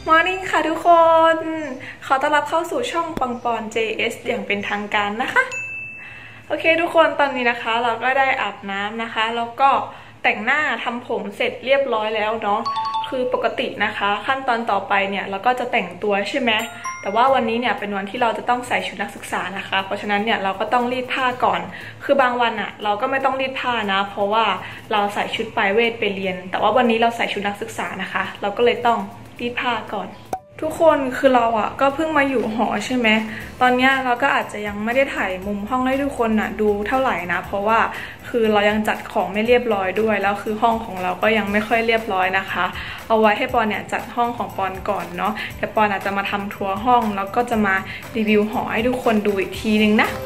Morning ค่ะทุกคน ขอต้อนรับเข้าสู่ช่องปังปอน JS อย่างเป็นทางการนะคะโอเคทุกคนตอนนี้นะคะเราก็ได้อาบน้ำนะคะแล้วก็แต่งหน้าทำผมเสร็จเรียบร้อยแล้วเนาะคือปกตินะคะขั้นตอนต่อไปเนี่ยเราก็จะแต่งตัวใช่ไหมแต่ว่าวันนี้เนี่ยเป็นวันที่เราจะต้องใส่ชุดนักศึกษานะคะเพราะฉะนั้นเนี่ยเราก็ต้องรีดผ้าก่อนคือบางวันอะเราก็ไม่ต้องรีดผ้านะเพราะว่าเราใส่ชุดปลายเวทไปเรียนแต่ว่าวันนี้เราใส่ชุดนักศึกษานะคะเราก็เลยต้องรีดผ้าก่อนทุกคนคือเราอ่ะก็เพิ่งมาอยู่หอใช่ไหมตอนนี้เราก็อาจจะยังไม่ได้ถ่ายมุมห้องให้ทุกคนน่ะดูเท่าไหร่นะเพราะว่าคือเรายังจัดของไม่เรียบร้อยด้วยแล้วคือห้องของเราก็ยังไม่ค่อยเรียบร้อยนะคะเอาไว้ให้ปอนเนี่ยจัดห้องของปอนก่อนเนาะแต่ปอนอาจจะมาทำทัวร์ห้องแล้วก็จะมารีวิวหอให้ทุกคนดูอีกทีนึงนะ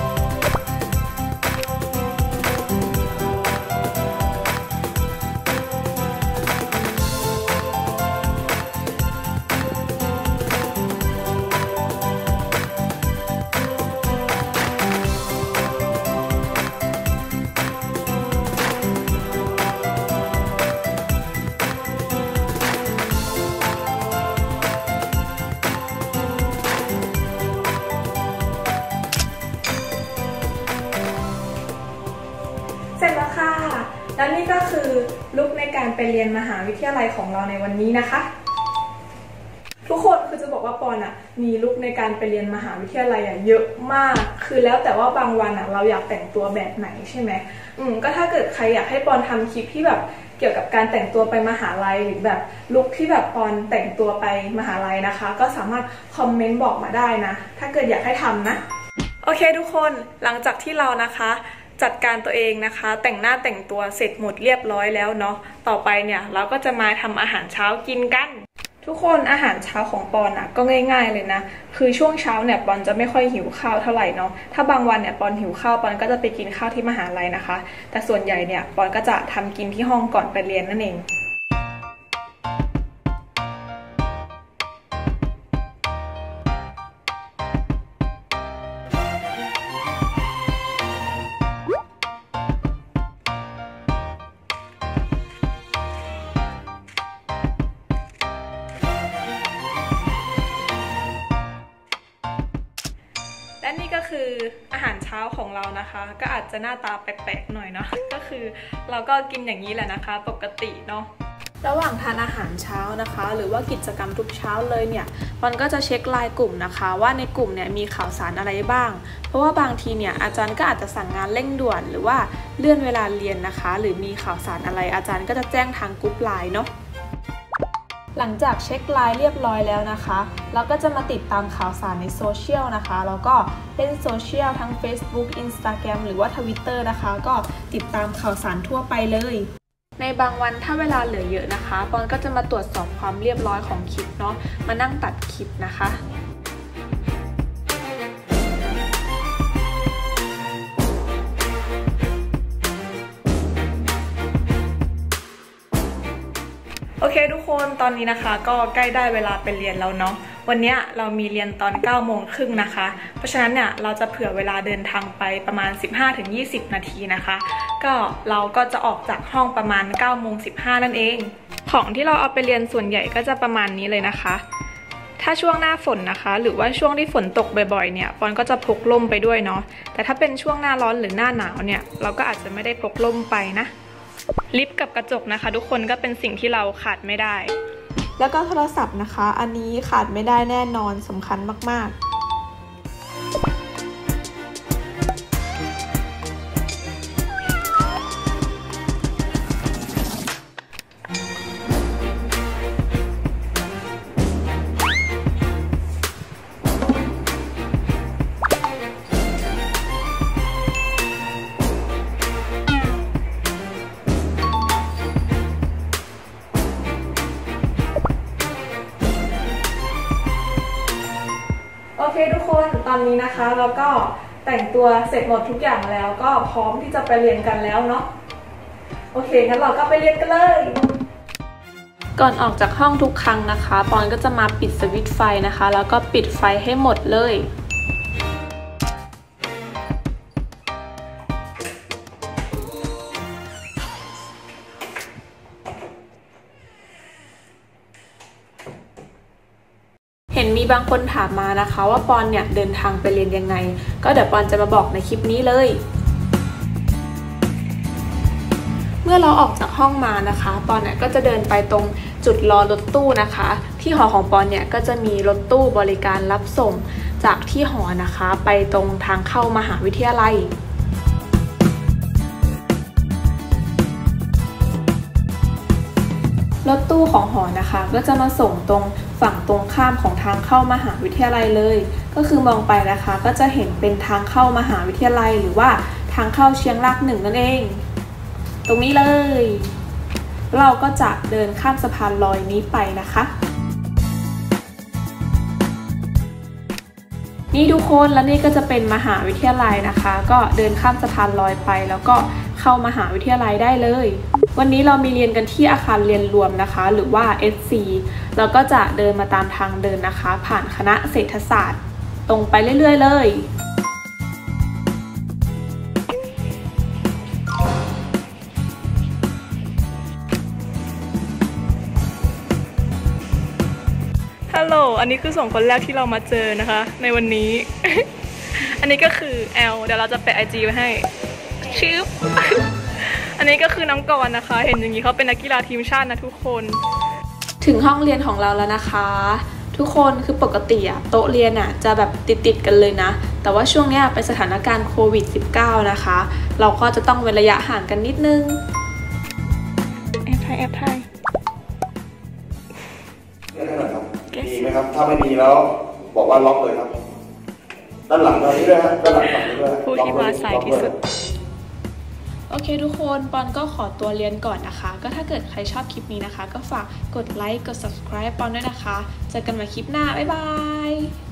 เสร็จแล้วค่ะแล้วนี่ก็คือลุคในการไปเรียนมหาวิทยาลัยของเราในวันนี้นะคะทุกคนคือจะบอกว่าปอนอ่ะมีลุคในการไปเรียนมหาวิทยาลัยเยอะมากคือแล้วแต่ว่าบางวันอ่ะเราอยากแต่งตัวแบบไหนใช่ไหมก็ถ้าเกิดใครอยากให้ปอนทำคลิปที่แบบเกี่ยวกับการแต่งตัวไปมหาลัยหรือแบบลุคที่แบบปอนแต่งตัวไปมหาลัยนะคะก็สามารถคอมเมนต์บอกมาได้นะถ้าเกิดอยากให้ทำนะโอเคทุกคนหลังจากที่เรานะคะจัดการตัวเองนะคะแต่งหน้าแต่งตัวเสร็จหมดเรียบร้อยแล้วเนาะต่อไปเนี่ยเราก็จะมาทำอาหารเช้ากินกันทุกคนอาหารเช้าของปอนอ่ะก็ง่ายๆเลยนะคือช่วงเช้าเนี่ยปอนจะไม่ค่อยหิวข้าวเท่าไหร่เนาะถ้าบางวันเนี่ยปอนหิวข้าวปอนก็จะไปกินข้าวที่มหาลัยนะคะแต่ส่วนใหญ่เนี่ยปอนก็จะทำกินที่ห้องก่อนไปเรียนนั่นเองและนี่ก็คืออาหารเช้าของเรานะคะก็อาจจะหน้าตาแปลกๆหน่อยเนาะก็คือเราก็กินอย่างนี้แหละนะคะปกติเนาะระหว่างทานอาหารเช้านะคะหรือว่ากิจกรรมทุกเช้าเลยเนี่ยมันก็จะเช็คไลน์กลุ่มนะคะว่าในกลุ่มเนี่ยมีข่าวสารอะไรบ้างเพราะว่าบางทีเนี่ยอาจารย์ก็อาจจะสั่งงานเร่งด่วนหรือว่าเลื่อนเวลาเรียนนะคะหรือมีข่าวสารอะไรอาจารย์ก็จะแจ้งทางกลุ่มไลน์เนาะหลังจากเช็คไลน์เรียบร้อยแล้วนะคะเราก็จะมาติดตามข่าวสารในโซเชียลนะคะแล้วก็เล่นโซเชียลทั้ง Facebook Instagram หรือว่า Twitter นะคะก็ติดตามข่าวสารทั่วไปเลยในบางวันถ้าเวลาเหลือเยอะนะคะปอนก็จะมาตรวจสอบความเรียบร้อยของคลิปเนาะมานั่งตัดคลิปนะคะโอเคทุกคนตอนนี้นะคะก็ใกล้ได้เวลาไปเรียนแล้วเนาะวันนี้เรามีเรียนตอน9:30นะคะเพราะฉะนั้นเนี่ยเราจะเผื่อเวลาเดินทางไปประมาณ 15-20 นาทีนะคะก็เราก็จะออกจากห้องประมาณ9:15นั่นเองของที่เราเอาไปเรียนส่วนใหญ่ก็จะประมาณนี้เลยนะคะถ้าช่วงหน้าฝนนะคะหรือว่าช่วงที่ฝนตกบ่อยๆเนี่ยปอนก็จะพกร่มไปด้วยเนาะแต่ถ้าเป็นช่วงหน้าร้อนหรือหน้าหนาวเนี่ยเราก็อาจจะไม่ได้พกร่มไปนะลิปกับกระจกนะคะทุกคนก็เป็นสิ่งที่เราขาดไม่ได้แล้วก็โทรศัพท์นะคะอันนี้ขาดไม่ได้แน่นอนสำคัญมากๆโอเคทุกคนตอนนี้นะคะเราก็แต่งตัวเสร็จหมดทุกอย่างแล้วก็พร้อมที่จะไปเรียนกันแล้วเนาะโอเคงั้นเราก็ไปเรียนกันเลยก่อนออกจากห้องทุกครั้งนะคะปอนก็จะมาปิดสวิตช์ไฟนะคะแล้วก็ปิดไฟให้หมดเลย โเห็นมีบางคนถามมานะคะว่าปอนเนี่ยเดินทางไปเรียนยังไงก็เดี๋ยวปอนจะมาบอกในคลิปนี้เลยเมื่อเราออกจากห้องมานะคะปอนเนี่ยก็จะเดินไปตรงจุดรอรถตู้นะคะที่หอของปอนเนี่ยก็จะมีรถตู้บริการรับส่งจากที่หอนะคะไปตรงทางเข้ามหาวิทยาลัยรถตู้ของหอนะคะก็จะมาส่งตรงฝั่งตรงข้ามของทางเข้ามหาวิทยาลัยเลยก็คือมองไปนะคะก็จะเห็นเป็นทางเข้ามหาวิทยาลัยหรือว่าทางเข้าเชียงราก1นั่นเองตรงนี้เลยเราก็จะเดินข้ามสะพานลอยนี้ไปนะคะนี่ทุกคนแล้วนี่ก็จะเป็นมหาวิทยาลัยนะคะก็เดินข้ามสะพานลอยไปแล้วก็เข้ามหาวิทยาลัยได้เลยวันนี้เรามีเรียนกันที่อาคารเรียนรวมนะคะหรือว่า SC แล้วก็จะเดินมาตามทางเดินนะคะผ่านคณะเศรษฐศาสตร์ตรงไปเรื่อยๆเลยฮัลโหลอันนี้คือ2คนแรกที่เรามาเจอนะคะในวันนี้ อันนี้ก็คือแอลเดี๋ยวเราจะแปะ IG ไว้ให้ชื่อ อันนี้ก็คือน้องกรณ์นะคะเห็นอย่างนี้เขาเป็นนักกีฬาทีมชาตินะทุกคนถึงห้องเรียนของเราแล้วนะคะทุกคนคือปกติอะโต๊ะเรียนอะจะแบบติดกันเลยนะแต่ว่าช่วงนี้เป็นสถานการณ์โควิด -19 นะคะเราก็จะต้องเว้นระยะห่างกันนิดนึงแอบถ่ายมีไหมครับถ้าไม่มีแล้วบอกว่าล็อกเลยครับด้านหลังตรงนี้ด้วยฮะด้านหลังฝั่งนี้ด้วยผู้ที่มาสายที่สุดโอเคทุกคนปอนก็ขอตัวเรียนก่อนนะคะก็ถ้าเกิดใครชอบคลิปนี้นะคะก็ฝากกดไลค์กด subscribe ปอนด้วยนะคะเจอกันใหม่คลิปหน้าบ๊ายบาย